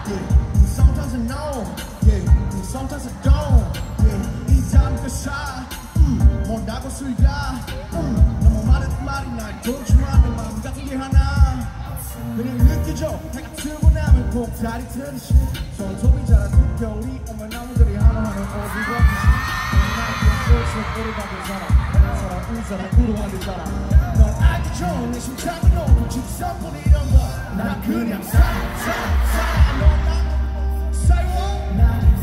yeah. Sometimes I know, yeah. Sometimes I don't, yeah. 이 잠깐 사, 못하고 술다, 너무 많은 말이 날 도주하는 마음 같은 게 하나. 그냥 느껴져, 해가 뜨고 나면 폭탄이 트듯이 손톱이 자라는 겨울이 오면 나무들이 하나하나 어디 버티지. 날 속 오래 받은 사람, 사람으로 만든 사람. 넌 알기 좋은 내 심장이 너무 직선뿐이란 거. 난 그냥 살아. 넌 Say what? 나는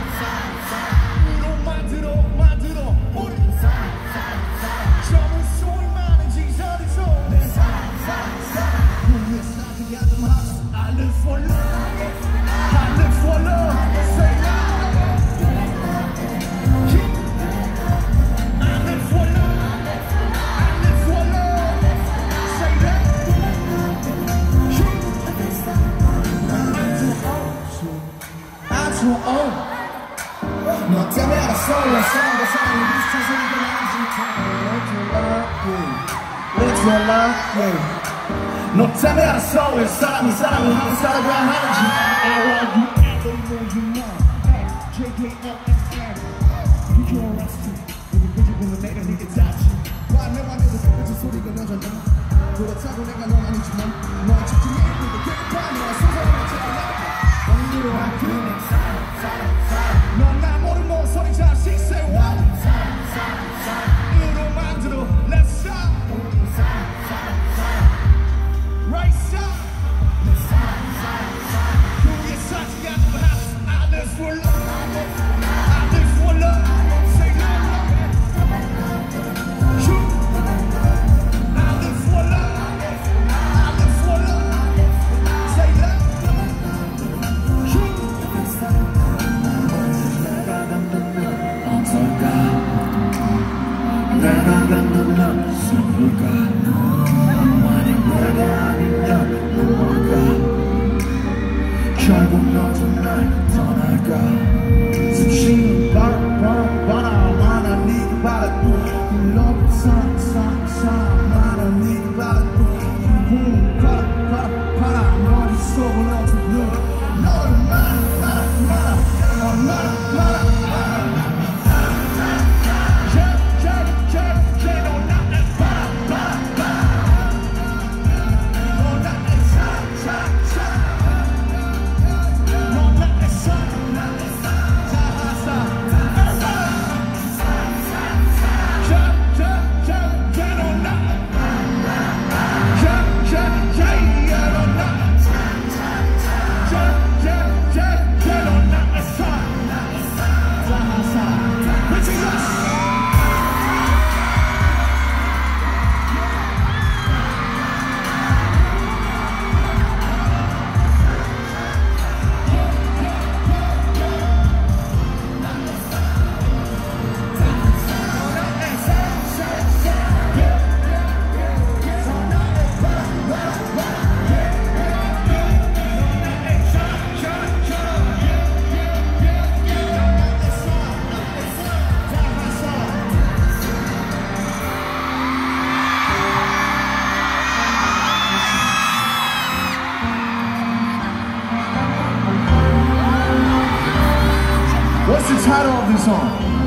살아. 만들어 우리 젊은 소리 많은 지선이 손에 살아. 우리의 사랑이 아주 많아. I live for love. I live for love. Say love. I live for love. I live for love. Say that. I'm too old. 너 때문에 알았어. 사랑과 사랑이 비슷한 소리가 나지. Let your love, yeah. 너 때문에 알았어. 왜 사람이 사랑을 하고 살아가야 하는지. I want you, everybody know you know. JKLFM. You can't rest it. 우리 그집은 내가 네게 닿지. 와, 내 맘에도 깨끗한 소리가 나잖아. 그렇다고 내가 넌 아니지만 너의 집중에 있는 게 깨끗한 너의 소설을 찾아내. 오늘로 한 그냥 살아. 넌 나 모르는 목소리 자식 say what? 이로 만들어 let's stop. Right stop. 그의 사지가 좀 하지. I live for love. I live for love. Say love. I live for love. I live for love. Say love. 내가 갖는 넌 선물까 너만의 내가 아니면 뭘까 결국 너도 날 떠날까 숨쉬는 바람 네가 바라고 흘러본 사랑 네가 바라고 부는 바람 어디서 너도 너를 말아 What's the title of this song?